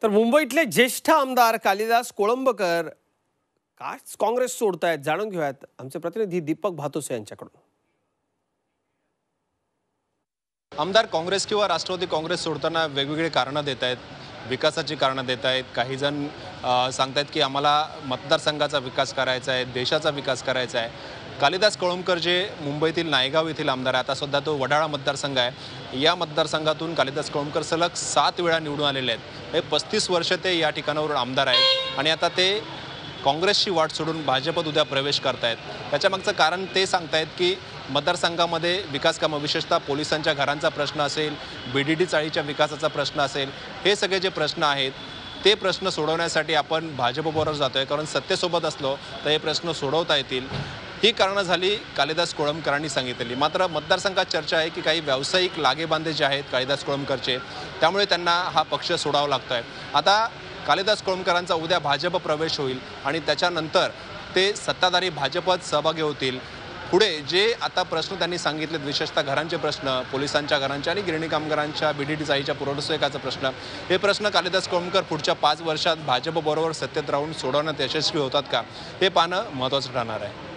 तर मुंबईतले ज्येष्ठ आमदार कालिदास कोळंबकर का काँग्रेस सोडतायत जाणून घेऊयात आमचे प्रतिनिधी दीपक भातोसे यांच्याकडून। आमदार काँग्रेस किंवा राष्ट्रवादी काँग्रेस सोडताना वेगवेगळे कारणं देत आहेत, विकासाची कारणं देत आहेत। काही जण सांगतात की आम्हाला मतदारसंघाचा विकास करायचा आहे, देशाचा विकास करायचा आहे। कालिदास कोळंबकर जे मुंबईतील नायगाव येथील आमदार आहे, आता सध्या तो वडाळा मतदारसंघ आहे। या मतदारसंघातून कालिदास कोळंबकर सलग 7 वेळा निवडून आलेले आहेत। हे 35 वर्ष ते या ठिकाणावर आमदार आहेत आणि आता ते काँग्रेसची वाट सोडून भाजपत उद्या प्रवेश करतायत। त्याच्यामागचं कारण ते सांगतायत की मतदारसंघामध्ये विकास कामं, विशेषतः पोलिसांच्या घरांचा प्रश्न असेल, BDD चाळीच्या विकासाचा प्रश्न असेल, हे सगळे जे प्रश्न आहेत ते प्रश्न सोडवण्यासाठी आपण भाजपबरोबर जातोय, कारण सत्तेसोबत असलो तर हे प्रश्न सोडवता येतील। ही कारणं झाली कालिदास कोळंबकरांनी सांगितलेली। मात्र मतदारसंघात चर्चा आहे की काही व्यावसायिक लागेबांधे जे आहेत कालिदास कोळंबकरचे, त्यामुळे त्यांना हा पक्ष सोडावा लागतोय। आता कालिदास कोळंबकरांचा उद्या भाजप प्रवेश होईल आणि त्याच्यानंतर ते सत्ताधारी भाजपत सहभागी होतील। पुढे जे आता प्रश्न त्यांनी सांगितलेत, विशेषतः घरांचे प्रश्न, पोलिसांच्या घरांचे आणि गिरणी कामगारांच्या BDD चाळीच्या पुनर्वसनाचा प्रश्न, हे प्रश्न कालिदास कोळंबकर पुढच्या 5 वर्षात भाजपबरोबर सत्तेत राहून सोडवण्यात यशस्वी होतात का, हे पाहणं महत्त्वाचं ठरणार आहे।